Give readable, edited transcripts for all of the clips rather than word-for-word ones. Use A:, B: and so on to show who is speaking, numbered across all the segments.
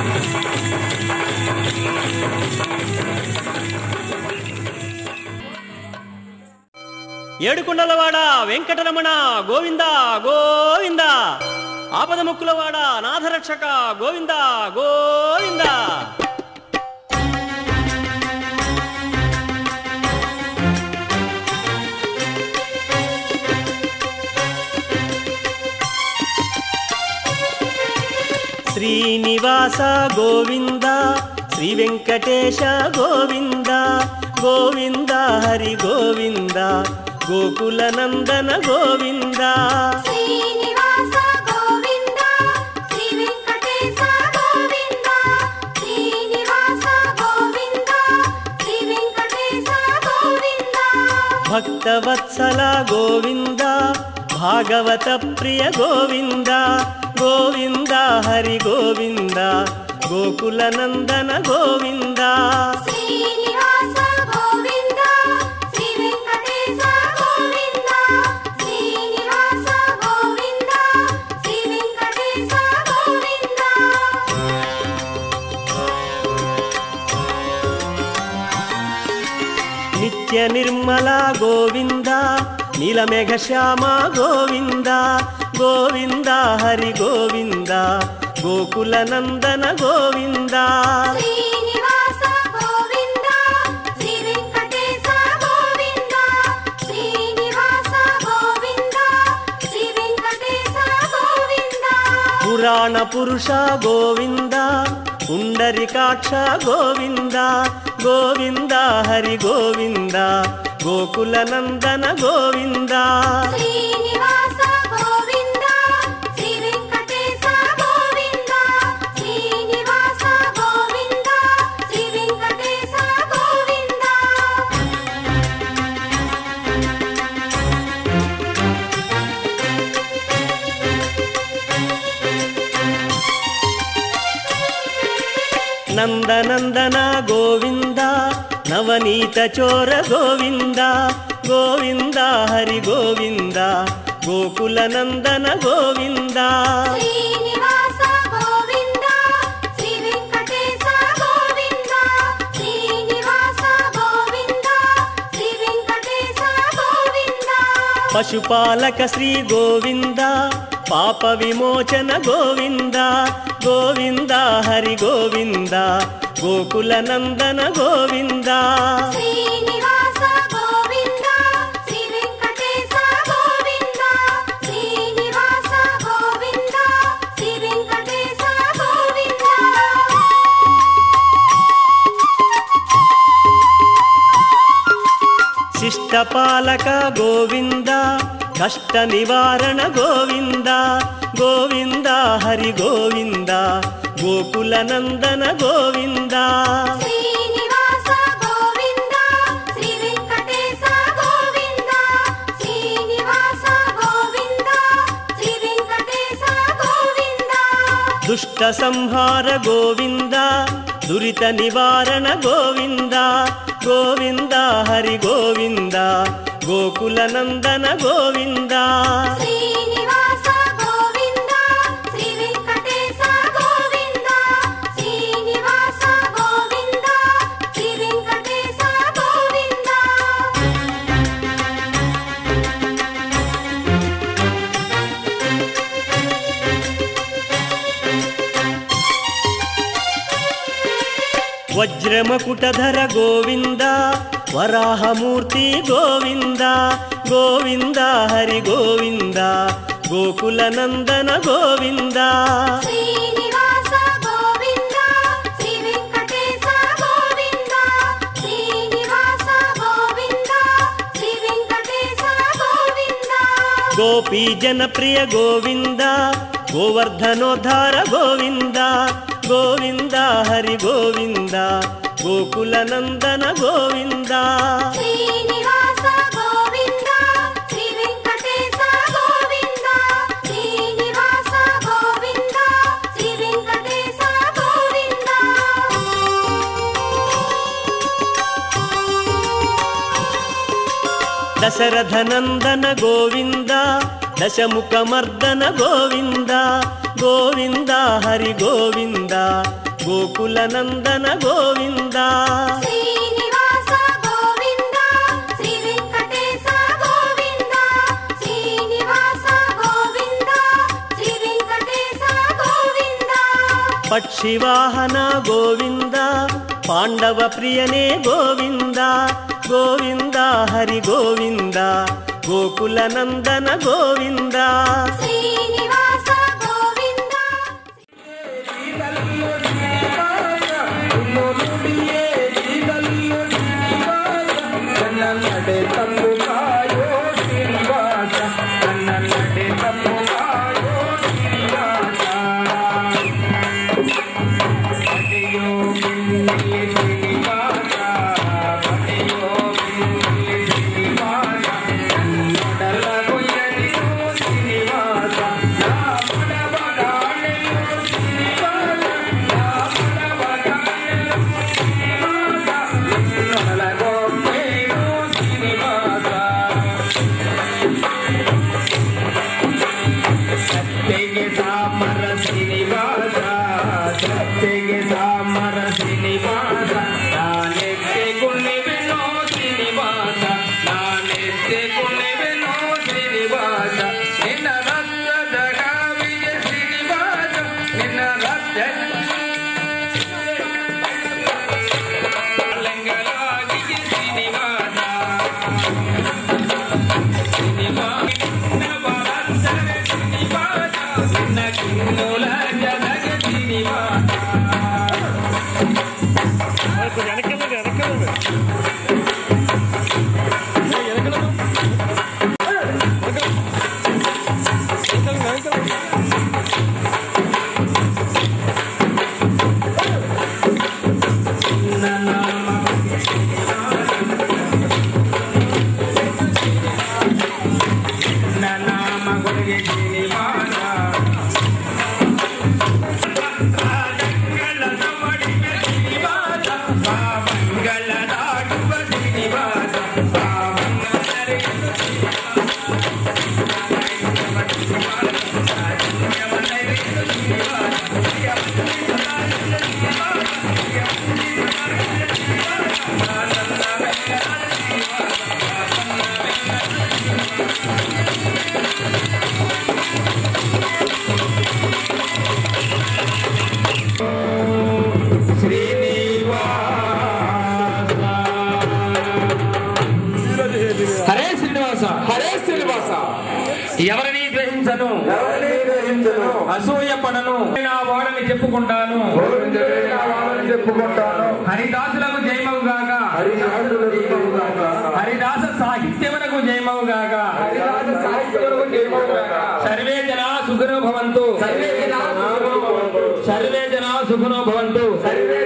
A: ఏడుకొండలవాడ వెంకటరమణ గోవింద గోవింద, ఆపద ముక్కులవాడ నాథరక్షక గోవింద గోవింద. శ్రీనివాస గోవింద, శ్రీ వెంకటేశ గోవింద గోవింద, హరి గోవింద, గోకుల నందన గోవింద.
B: శ్రీనివాస గోవింద, శ్రీ వెంకటేశ గోవింద, శ్రీనివాస గోవింద, శ్రీ వెంకటేశ గోవింద.
A: భక్తవత్సల గోవింద, భాగవత ప్రియ గోవింద గోవింద, హరి గోవింద, గోకుల నందన గోవింద.
B: శ్రీనివాస గోవింద, శ్రీ వెంకటేశ గోవింద, శ్రీనివాస గోవింద, శ్రీ వెంకటేశ గోవింద.
A: నిత్య నిర్మల గోవింద, నీలమేఘ శ్యామ గోవింద గోవింద, హరి గోవింద, గోకుల నందన గోవింద.
B: శ్రీనివాస గోవింద, శ్రీ వెంకటేశ గోవింద, శ్రీనివాస గోవింద, శ్రీ వెంకటేశ గోవింద.
A: పురాణ పురుష గోవింద, పుండరీకాక్ష గోవింద గోవింద, హరి గోవింద, గోకుల నందన గోవింద.
B: శ్రీనివాస గోవింద, శ్రీ వెంకటేశ గోవింద, శ్రీనివాస గోవింద, శ్రీ వెంకటేశ గోవింద.
A: నందనందన గోవింద, నవనీత చోర గోవింద గోవింద, హరి గోవింద, గోకుల నందన గోవింద.
B: శ్రీనివాస గోవింద, శ్రీ వెంకటేశ గోవింద, శ్రీనివాస గోవింద, శ్రీ వెంకటేశ గోవింద.
A: పశుపాలక శ్రీ గోవింద, పాప విమోచన గోవింద గోవింద, హరి గోవింద, గోకుల నందన గోవింద.
B: శ్రీనివాస గోవింద, శ్రీ వెంకటేశ గోవింద, శ్రీనివాస గోవింద, శ్రీ వెంకటేశ గోవింద.
A: శిష్టపాలక గోవింద, కష్ట నివారణ గోవింద గోవింద, హరి గోవింద, గోకుల నందన గోవింద.
B: శ్రీనివాస గోవింద, శ్రీ వెంకటేశ గోవింద, శ్రీనివాస గోవింద, శ్రీ వెంకటేశ గోవింద.
A: దుష్ట సంహార గోవింద, దురిత నివారణ గోవింద గోవింద, హరి గోవింద, గోకుల నందన గోవింద.
B: శ్రీనివాస గోవింద, శ్రీ వెంకటేశ గోవింద, శ్రీనివాస గోవింద, శ్రీ వెంకటేశ గోవింద.
A: వజ్రమకుటధర గోవింద, వరాహమూర్తి గోవింద గోవింద, హరి గోవింద, గోకుల నందన గోవింద.
B: శ్రీనివాస గోవింద, శ్రీ వెంకటేశ గోవింద, శ్రీనివాస గోవింద, శ్రీ వెంకటేశ గోవింద.
A: గోపీ జనప్రియ గోవింద, గోవర్ధనోద్ధార గోవింద గోవింద, హరి గోవింద, గోకుల నందన గోవింద.
B: శ్రీనివాస గోవింద, శ్రీ వెంకటేశ గోవింద, శ్రీనివాస గోవింద, శ్రీ వెంకటేశ గోవింద.
A: దశరథ నందన గోవింద, దశముఖ మర్దన గోవింద గోవింద, హరి గోవింద, గోకుల నందన గోవింద
B: శ్రీనివాస గోవింద శ్రీ వెంకటేశ గోవింద శ్రీనివాస గోవింద శ్రీ వెంకటేశ గోవింద
A: పక్షివాహన గోవింద పాండవ ప్రియనే గోవింద గోవింద హరి గోవింద గోకుల నందన గోవింద
B: శ్రీనివాస గోవింద
C: ఎవరిని గ్రహించను అసూయ పడను నా వాడని చెప్పుకుంటాను హరిదాసులకు జయమవు గాక హరిదాస సాహిత్యమునకు జయమవు గాక సర్వే జనా సుఖినో భవంతు సర్వే జనా సుఖినో భవంతు సర్వే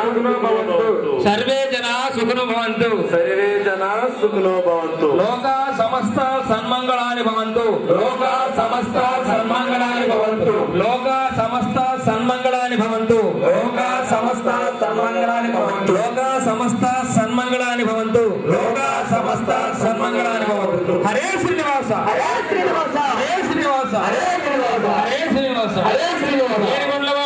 C: జనా సుఖినో భవంతు
D: సర్వే జనా సుఖినో భవంతు
C: లోక సమస్త సన్మంగళాని భవంతు లోక సమస్త సన్మంగళాని భవంతు లోక సమస్త సన్మంగళాని భవంతు లోక సమస్త సన్మంగళాని భవంతు లోక సమస్త సన్మంగళాని భవంతు లోక సమస్త సన్మంగళాని భవంతు హరే శ్రీనివాస హరే శ్రీనివాస హరే శ్రీనివాస హరే శ్రీనివాస హరే శ్రీనివాస హరే శ్రీనివాస